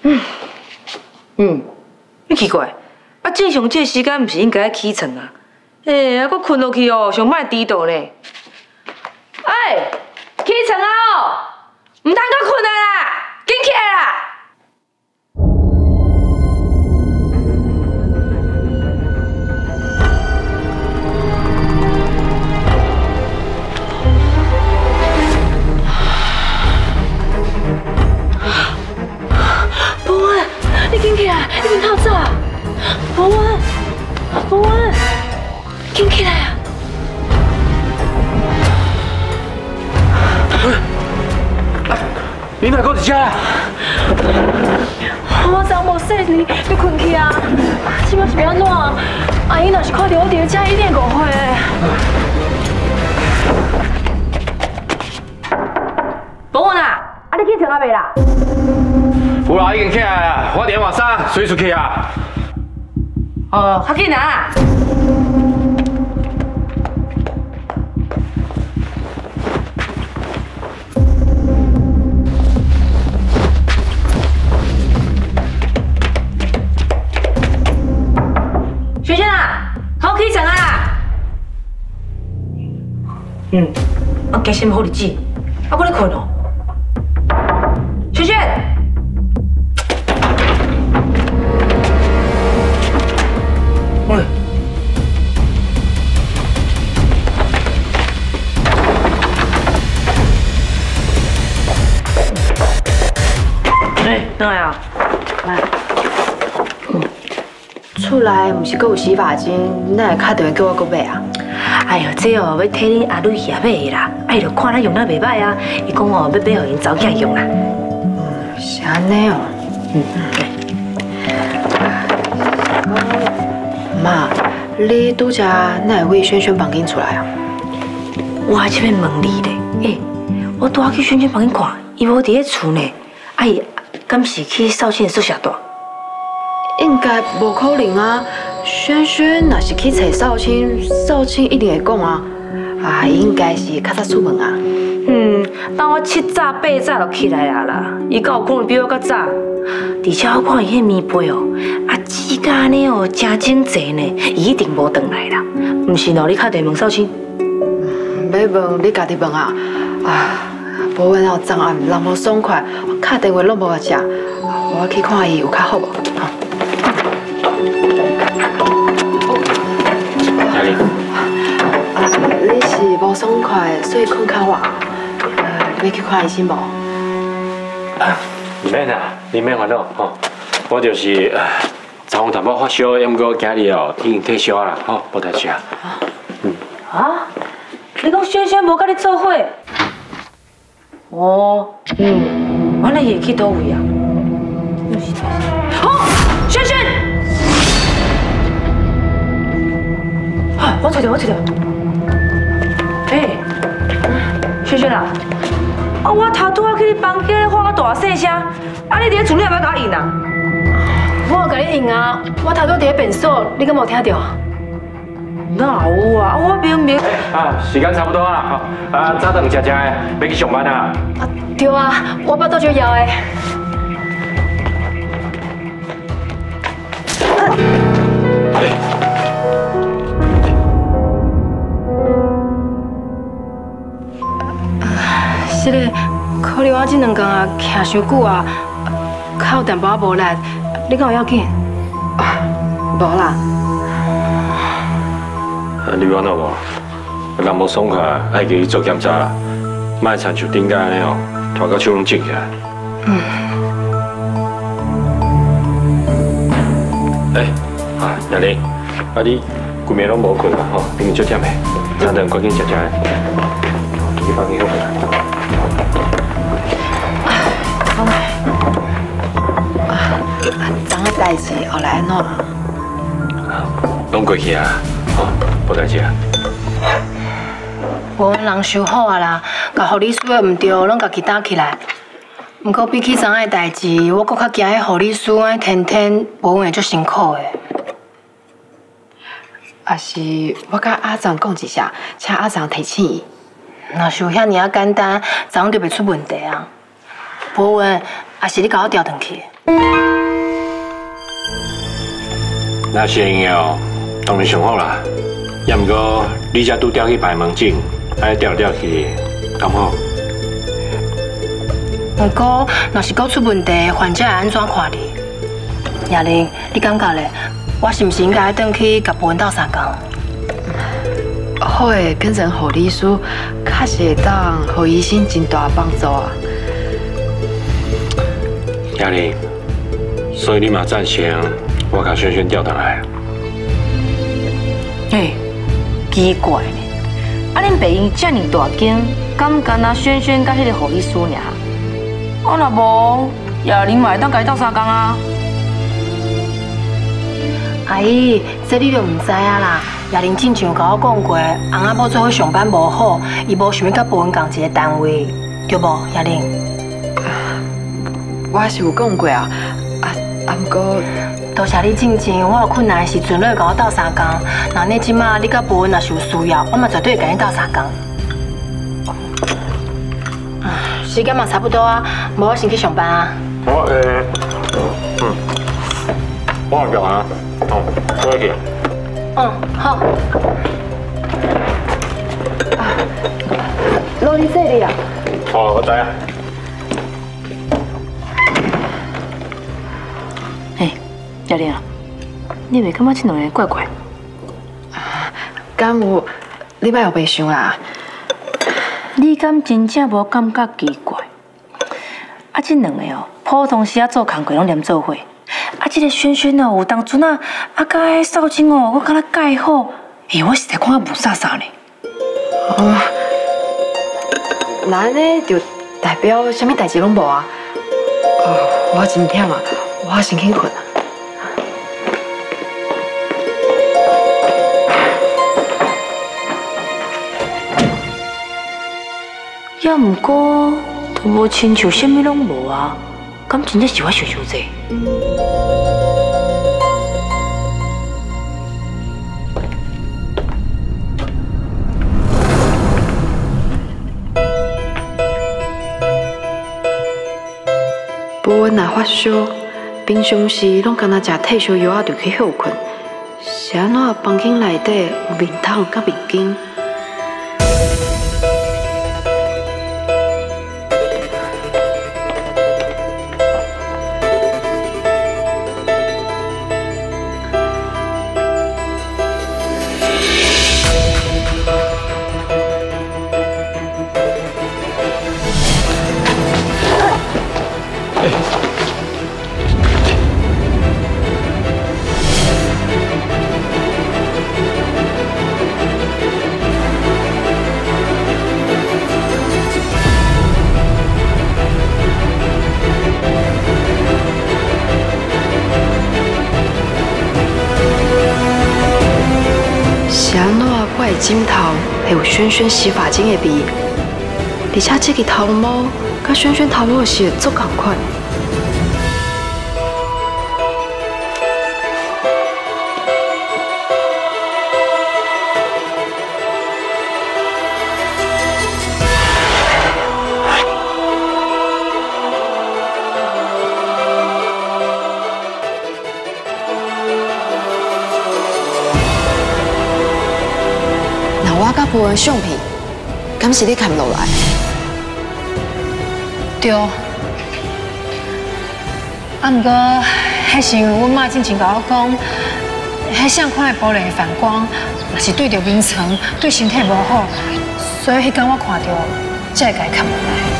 你奇怪，正常这时间不是应该起床啊？搁困落去哦，上莫迟到呢。起床啊哦，唔通搁困啊啦，紧起来啦！博文，你紧起来，你透早啊！博文，紧起来啊！ 你哪个伫遮啊？ 我昨无说你困去啊，即摆是要安怎？阿姨若是看到我伫遮，一定误会的。博文啊，你起床啊未啦？ 有啦，已经起来啦，我连换衫，随出去啊。 哦，较紧啊！萱萱啊，好起床啊啦！我加什么好日子？我搁咧困哦。萱萱。喂。哪来啊？ 来。厝内毋是阁有洗发精，哪会敲电话叫我阁买啊？ 哎呦，这哦要替恁阿女遐买的啦，哎就看咱用哪袂歹啊。伊讲哦要买互因查囝用啦。 是安尼哦。妈，你拄则哪会为萱萱房间出来啊？ 我还这边问你咧，我拄去萱萱房间看，伊无伫咧厝呢，伊敢是去少卿宿舍住？ 应该无可能啊！萱萱若是去找少卿，少卿一定会讲啊。应该是较早出门啊。 当我7早8早就起来啦，伊敢有可能比我较早？而且我看伊迄面背哦，指甲安尼哦，真整齐呢，伊一定无回来啦。毋是喏，你敲电话问少卿？ 要问你家己问啊！无问哦，昨暗人无爽快，敲电话拢无接，我去看伊有较好无？你是无爽快，所以困较晚。要去看医生无？ 唔免啦，你免烦恼吼。我就是昨昏淡薄发烧，毋过今日哦已经退烧啦，吼，无代志啊。 你讲萱萱无甲你做伙？原来伊会去倒位啊？萱萱！我找着。萱萱啊，我头拄仔去你房间咧喊我大细声，你伫咧厝，你也要甲我应啊？ 我有甲你应啊，我头拄伫咧便所，你敢无听到？ 哪有啊？我明明…… 时间差不多啦，早顿食食的，要去上班啊。 对啊，我巴肚就枵的。是咧，可能我这2天啊徛伤久啊，脚淡薄仔无力，你敢有要紧？无啦。 你安怎无？人无爽快，爱去做检查啦，莫亲像顶间安尼哦，拖到手拢肿起来。亚玲，你规暝拢无困啦吼，明明足忝的，早顿赶紧食食的，去房间休困啦。 昨仔代志后来安怎？ 拢过去啊，吼，无代志啊。 无人修好啊啦，甲护理师的唔对，拢家己打起来。不过比起昨仔的代志，我搁较惊迄护理师安天天无闲足辛苦的。也是我甲阿长讲一下，请阿长提醒伊。若是有遐尔啊简单，昨晚就袂出问题啊。 无稳，也是你甲我调转去。 那是会用哦，当然上好啦。也毋过你才拄调去排门诊，安尼调来调去，敢好？ 不过，若是搁出问题，患者会安怎看你？叶玲，你感觉咧？我是毋是应该转去甲博文斗相共？ 好诶，变成护理师，确实会当互医生真大帮助啊。 亚玲，所以你嘛赞成我甲轩轩调转来？ 嘿，奇怪呢，啊，恁病院遮尔大间，敢干那轩轩甲迄个护理师尔？啊，若无，叶玲嘛会当甲伊斗相共啊？ 阿姨，这你就唔知啊啦。叶玲之前有甲我讲过，翁仔某做伙上班无好，伊无想要甲博文共一个单位，对无？叶玲， 我是有讲过啊，毋过， 多谢你之前我有困难的时阵，你会甲我斗相共。那你即马你甲博文若是有需要，我嘛绝对会甲你斗相共。时间嘛差不多啊，无我先去上班啊。 我有表啊，我去。 好。 罗你这里啊？ 我知啊。 嘿，叶玲啊，你袂感觉这两个怪怪？ 敢有？你莫有白想啦。 你敢真正无感觉奇怪？啊，这两个哦，普通时啊做工课拢连做伙。啊，这个轩轩哦，有当阵啊，甲迄少青哦，我感觉介好，我实在看无啥啥呢。 那安尼就代表啥物代志拢无啊？我真忝啊，我先去困啊。 也毋过，都无亲像啥物拢无啊，敢真正是我想济？ 博文若发烧，平常时拢干那食退烧药就去休困，是安怎房间内底有面桶甲面巾？是安怎我的枕头会有轩轩洗发精的味，而且这个头毛甲轩轩头毛的是足同款。我甲博文相片，敢是你看落来？ 对。啊，毋过，迄是因为阮妈之前甲我讲，迄相款的玻璃反光，若是对着眠床，对身体无好，所以迄天我看到，才会甲伊看落来。